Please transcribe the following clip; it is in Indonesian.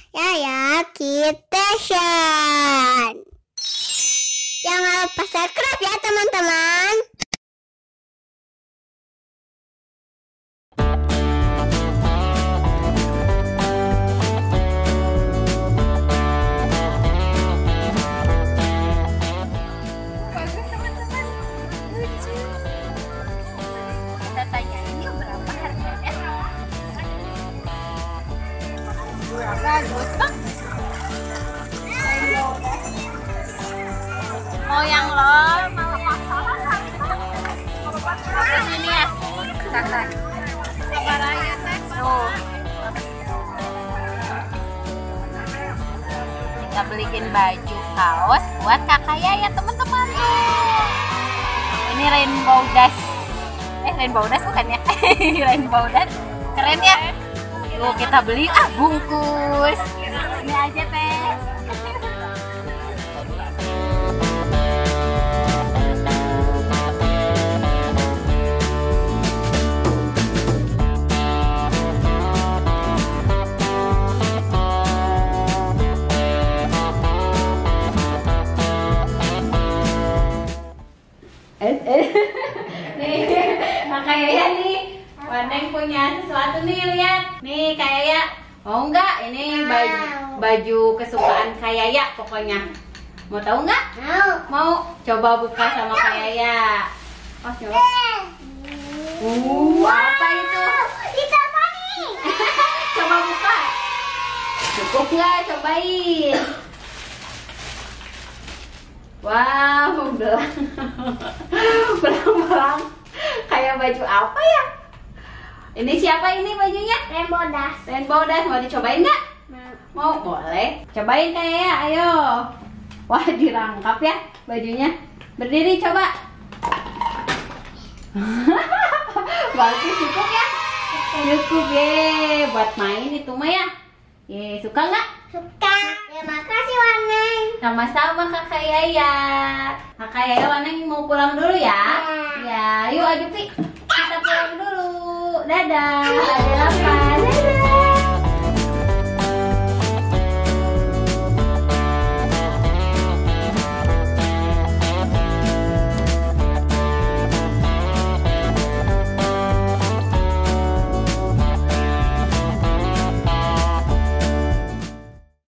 Yaya Kitchen. Jangan lupa subscribe ya teman-teman. Bagus teman-teman, lucu. Kita tanya ini berapa harganya? Bagus bang. Mau yang lo terus ini ya kakak sabar aja teh tuh kita beliin baju kaos buat kakak ya teman-teman tuh. Ini rainbow dash bukan ya? Rainbow dash keren ya. Tuh kita beli bungkus ini aja teh. Nih, Kak Yaya nih, Waneng punya sesuatu nih, lihat. Nih Kak Yaya, mau nggak? Ini baju kesukaan Kak Yaya pokoknya. Mau tahu nggak? Mau. Coba buka sama Kak Yaya. Oh, coba. Apa itu? Itu apa nih? Coba buka. Cukup nggak? Cobain. Wow, belang kayak baju apa ya? Ini siapa ini bajunya? Rainbow Dash. Rainbow Dash, mau dicobain nggak? Mau, boleh. Cobain kayak ya, ayo. Wah, dirangkap ya bajunya. Berdiri coba. Berarti cukup ya? Cukup ye, buat main itu mah ya. Ye, suka nggak? Suka. Terima kasih Waneng. Sama-sama Kakak Yaya. Kakak Yaya Waneng mau pulang dulu ya? Ya, yuk Ajupi. Kita pulang dulu. Dadah. Ada lapar.